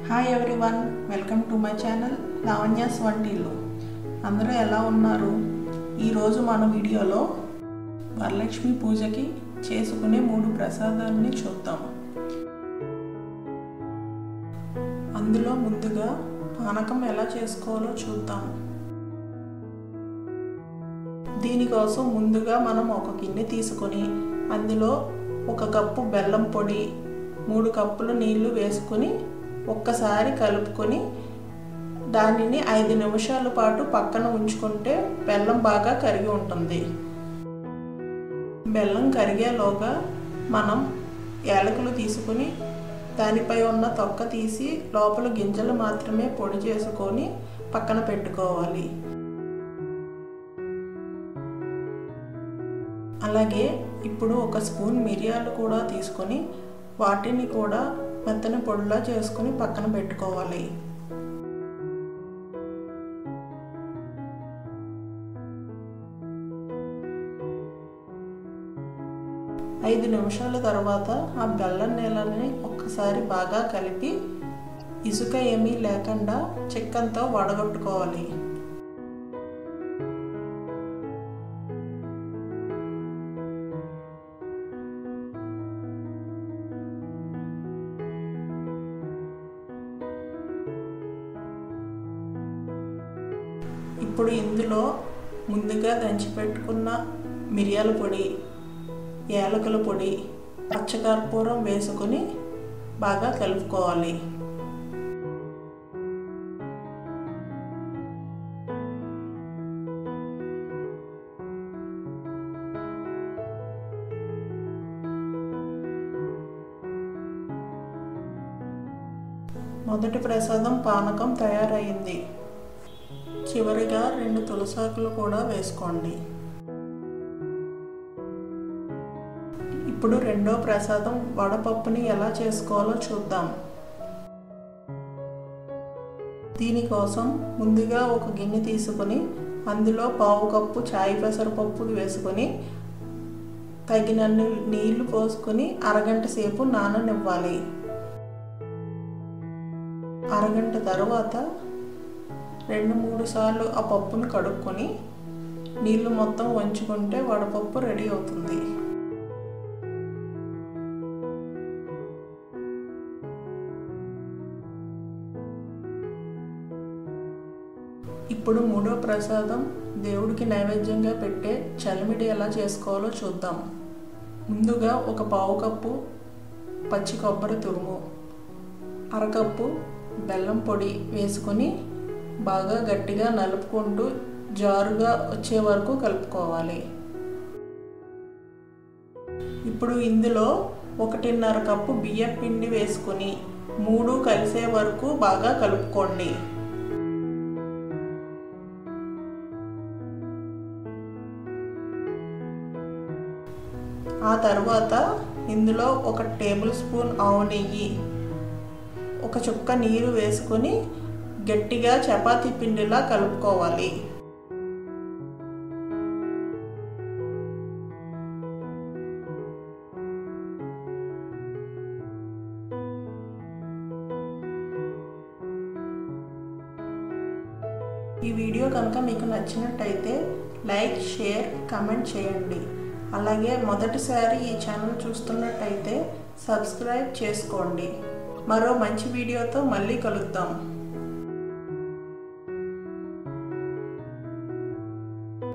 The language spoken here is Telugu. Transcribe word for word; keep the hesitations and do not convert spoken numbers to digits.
Hi everyone, welcome to my channel Lavanya's వంటిల్లు. అందరూ ఎలా ఉన్నారు? ఈరోజు మన వీడియోలో వరలక్ష్మి పూజకి చేసుకునే మూడు ప్రసాదాలని చూద్దాం. అందులో ముందుగా పానకం ఎలా చేసుకోవాలో చూద్దాం. దీనికోసం ముందుగా మనం ఒక గిన్నె తీసుకొని అందులో ఒక కప్పు బెల్లం పొడి, మూడు కప్పులు నీళ్లు వేసుకొని ఒక్కసారి కలుపుకొని దానిని ఐదు నిమిషాల పాటు పక్కన ఉంచుకుంటే బెల్లం బాగా కరిగి ఉంటుంది. బెల్లం కరిగేలోగా మనం యాలకులు తీసుకొని దానిపై ఉన్న తొక్క తీసి లోపల గింజలు మాత్రమే పొడి చేసుకొని పక్కన పెట్టుకోవాలి. అలాగే ఇప్పుడు ఒక స్పూన్ మిరియాలు కూడా తీసుకొని వాటిని కూడా మెత్తని పొడిలా చేసుకొని పక్కన పెట్టుకోవాలి. ఐదు నిమిషాల తర్వాత ఆ బెల్లం నీళ్ళని ఒక్కసారి బాగా కలిపి ఇసుక ఏమీ లేకుండా చిక్కంతో వడగొట్టుకోవాలి. ఇప్పుడు ఇందులో ముందుగా దంచి పెట్టుకున్న మిరియాల పొడి, యాలకుల పొడి, పచ్చకర్పూరం వేసుకొని బాగా కలుపుకోవాలి. మొదటి ప్రసాదం పానకం తయారైంది. చివరిగా రెండు తులసాకులు కూడా వేసుకోండి. ఇప్పుడు రెండో ప్రసాదం వడపప్పుని ఎలా చేసుకోవాలో చూద్దాం. దీనికోసం ముందుగా ఒక గిన్నె తీసుకొని అందులో పావు కప్పు చాయ్ పెసరపప్పు వేసుకొని తగినన్ని నీళ్లు పోసుకొని అరగంట సేపు నాననివ్వాలి. అరగంట తర్వాత రెండు మూడు సార్లు ఆ పప్పును కడుక్కొని నీళ్లు మొత్తం వంచుకుంటే వడపప్పు రెడీ అవుతుంది. ఇప్పుడు మూడో ప్రసాదం దేవుడికి నైవేద్యంగా పెట్టే చలిమిడి ఎలా చేసుకోవాలో చూద్దాం. ముందుగా ఒక పావు కప్పు పచ్చి కొబ్బరి తురుము, అరకప్పు బెల్లం పొడి వేసుకొని బాగా గట్టిగా నలుపుకుంటూ జారుగా వచ్చే వరకు కలుపుకోవాలి. ఇప్పుడు ఇందులో ఒకటిన్నర కప్పు బియ్యం పిండి వేసుకొని మూడు కలిసే వరకు బాగా కలుపుకోండి. ఆ తర్వాత ఇందులో ఒక టేబుల్ స్పూన్ ఆవు నెయ్యి, ఒక చుక్క నీరు వేసుకొని గట్టిగా చపాతీ పిండిలా కలుపుకోవాలి. ఈ వీడియో కనుక మీకు నచ్చినట్టయితే లైక్, షేర్, కామెంట్ చేయండి. అలాగే మొదటిసారి ఈ ఛానల్ చూస్తున్నట్టయితే సబ్స్క్రైబ్ చేసుకోండి. మరో మంచి వీడియోతో మళ్ళీ కలుద్దాం.